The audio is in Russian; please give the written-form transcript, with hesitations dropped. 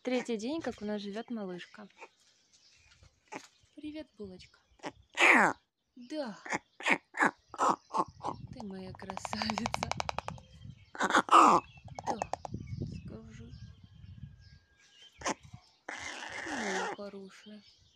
Третий день, как у нас живет малышка. Привет, булочка. Да. Ты моя красавица. Да, скажи. Ты моя хорошая.